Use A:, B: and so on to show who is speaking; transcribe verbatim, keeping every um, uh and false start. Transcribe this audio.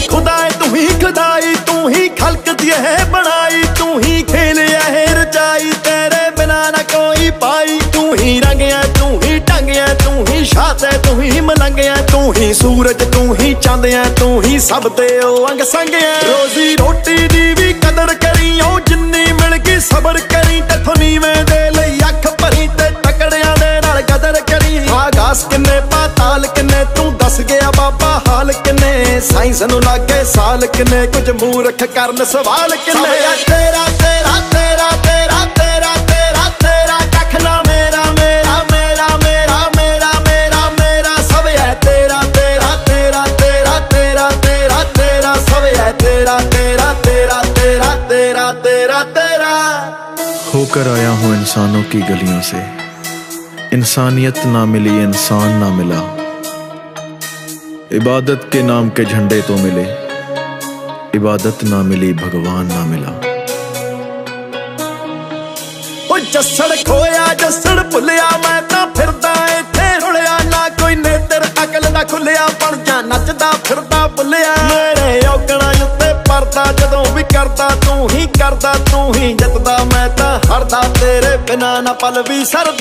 A: खुदाए तू ही खुदाई, तू ही खल्क दी है बनाई, तू ही खेलिया है रचाई, तेरे बिना ना कोई पाई। तू ही रंग है, तू ही ढंग है, तू ही शात है, तू ही मलंग है, तू ही सूरज, तू ही चंद है, तू ही सब ते ओ अंग संग है। रोजी रोटी दी भी कदर करी, ओ जिन्नी मिल गई सबर करी, तैथों नीवें दे लई अख भरी ते टकड़ियां दे नाल कदर करी। आकाश किन्ने पाताल किन्ने, तू दस गया बाबा हाल किन्ने, साइंस नूं लागे साल किन्ने, कुछ मूर्ख करन सवाल किन्ने। तेरा तेरा तेरा तेरा तेरा तेरा तेरा कख ना मेरा मेरा मेरा मेरा मेरा मेरा मेरा सब है तेरा तेरा तेरा तेरा तेरा तेरा तेरा सब है तेरा तेरा तेरा तेरा तेरा तेरा तेरा।
B: होकर आया हूँ इंसानों की गलियों से, इंसानियत ना मिली इंसान ना मिला, इबादत के नाम के झंडे तो मिले, इबादत ना मिली भगवान ना मिला।
A: ओ जस्सड़ खोया जस्सड़ भुलिया, मैं तां फिरदा इत्थे रुलिया, ना कोई नेतर अकल दा खुलिया, बन जा नचदा फिरदा भुलिया। मेरे औगणा उत्ते परदा जदों भी करदा, तू ही करदा तू ही जितदा, मैं तां हरदा, तेरे बिना ना पल भी सरदा।